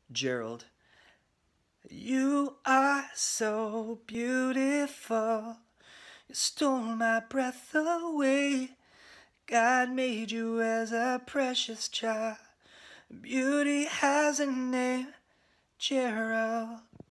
Gerald. You are so beautiful. You stole my breath away. God made you as a precious child. Beauty has a name, Gerald.